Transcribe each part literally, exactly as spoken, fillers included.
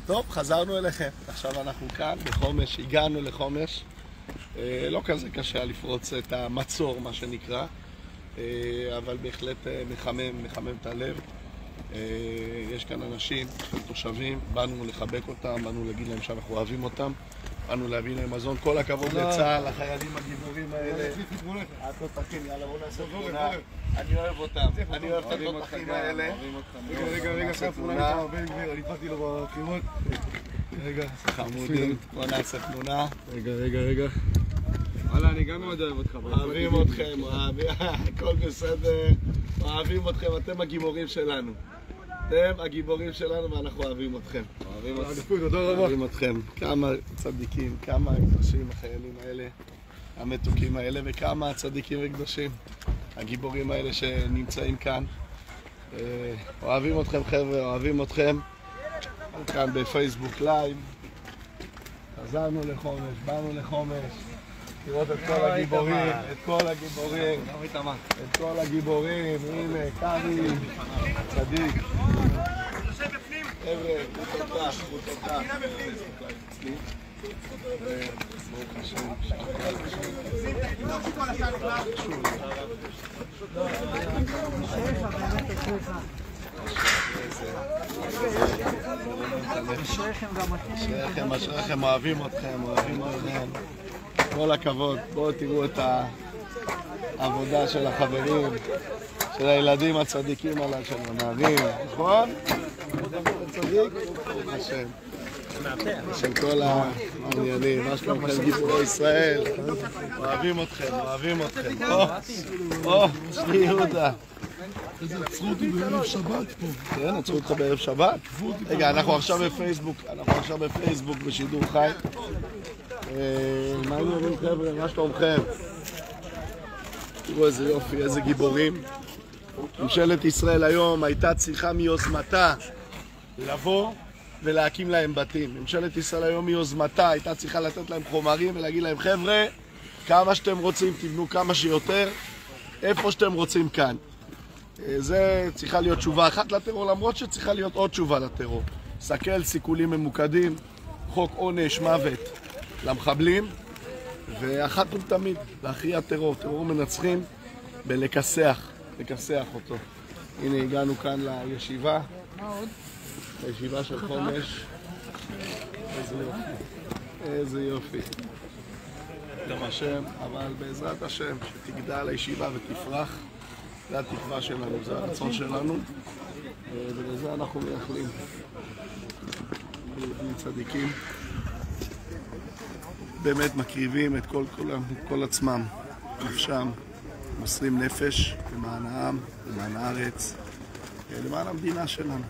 טוב, חזרנו אליכם. עכשיו אנחנו כאן בחומש, הגענו לחומש. אה, לא כזה קשה לפרוץ את המצור, מה שנקרא, אה, אבל בהחלט אה, מחמם, מחמם את הלב. אה, יש כאן אנשים, תושבים, באנו לחבק אותם, באנו להגיד להם שאנחנו אוהבים אותם, באנו להביא להם מזון. כל הכבוד לצה"ל, לחיילים הגיבורים האלה. התותחים, יאללה, בואו נעשה תמונה. אני אוהב אותם, אני אוהב את התותחים האלה. רגע, רגע, רגע, עכשיו תמונה, בן גביר, אני באתי לו בבחירות. רגע, חמודים, בואו נעשה תמונה. רגע, רגע, רגע. וואלה, אני גם מאוד אוהב אותך. אוהבים אתכם, אוהבים, הכל בסדר. אוהבים אתכם, אתם הגיבורים שלנו. אתם הגיבורים שלנו ואנחנו אוהבים אתכם. אוהבים אתכם. אוהבים אתכם. כמה צדיקים, כמה קדושים החיילים האלה, המתוקים האלה, וכמה צדיקים וקדושים, הגיבורים האלה שנמצאים כאן. אוהבים אתכם חבר'ה, אוהבים אתכם. כאן בפייסבוק לייב. חזרנו לחומש, באנו לחומש. לראות את כל הגיבורים, את כל הגיבורים, את כל הגיבורים, הנה, קארי, צדיק. חבר'ה, הוא תותח, הוא תותח. ברוך השם, אשריכם, אשריכם, אוהבים אתכם, אוהבים אתכם. כל הכבוד, בואו תראו את העבודה של החברים, של הילדים הצדיקים עליו, של הנערים, נכון? צדיק? ברוך השם. של כל העניינים, מה שלומכם גיבורי ישראל? אוהבים אתכם, אוהבים אתכם. או, שלי יהודה. איזה עצרו אותי בערב שבת פה. כן, עצרו אותך בערב שבת? רגע, אנחנו עכשיו בפייסבוק, אנחנו עכשיו בפייסבוק בשידור חי. מה העניינים חבר'ה? מה שלומכם? תראו איזה יופי, איזה גיבורים. ממשלת ישראל היום הייתה צריכה מיוזמתה לבוא ולהקים להם בתים. ממשלת ישראל היום מיוזמתה הייתה צריכה לתת להם חומרים ולהגיד להם חבר'ה, כמה שאתם רוצים תבנו כמה שיותר, איפה שאתם רוצים כאן. זה צריכה להיות תשובה אחת לטרור, למרות שצריכה להיות עוד תשובה לטרור. סכל, סיכולים ממוקדים, חוק עונש מוות למחבלים, ואחת ולתמיד להכריע טרור. טרור מנצחים בלכסח, לכסח אותו. הנה הגענו כאן לישיבה, לישיבה של חומש. איזה יופי, איזה יופי. גם השם, אבל בעזרת השם שתגדל הישיבה ותפרח. זה התקווה שלנו, זה הרצון שלנו, ולזה אנחנו מייחלים. יהודים צדיקים באמת מקריבים את כל, כל, כל עצמם, נפשם, מוסרים נפש למען העם, למען הארץ, למען המדינה שלנו.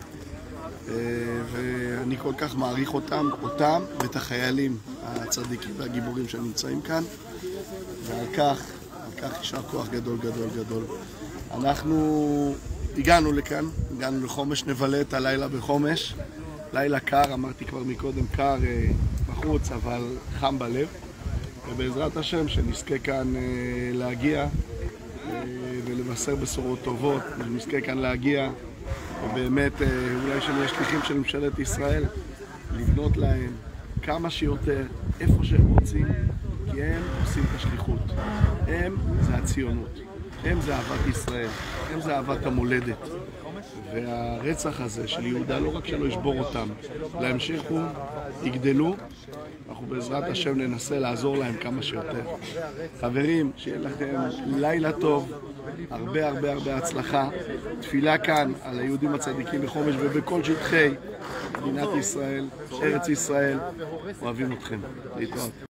ואני כל כך מעריך אותם, אותם ואת החיילים הצדיקים והגיבורים שנמצאים כאן, ועל כך, על כך יישר כוח גדול גדול גדול. אנחנו הגענו לכאן, הגענו לחומש, נבלה את הלילה בחומש. לילה קר, אמרתי כבר מקודם, קר בחוץ, אבל חם בלב. ובעזרת השם שנזכה כאן להגיע ולבשר בשורות טובות, שנזכה כאן להגיע, ובאמת אולי שנהיה שליחים של ממשלת ישראל, לבנות להם כמה שיותר, איפה שהם רוצים, כי הם עושים את השליחות. הם זה הציונות. הם זה אהבת ישראל, הם זה אהבת המולדת. והרצח הזה של יהודה לא רק שלא ישבור אותם, להמשיכו, יגדלו, אנחנו בעזרת השם ננסה לעזור להם כמה שיותר. חברים, שיהיה לכם לילה טוב, הרבה הרבה הרבה הצלחה. תפילה כאן על היהודים הצדיקים בחומש ובכל שטחי מדינת ישראל, ארץ ישראל. אוהבים אתכם. להתראות.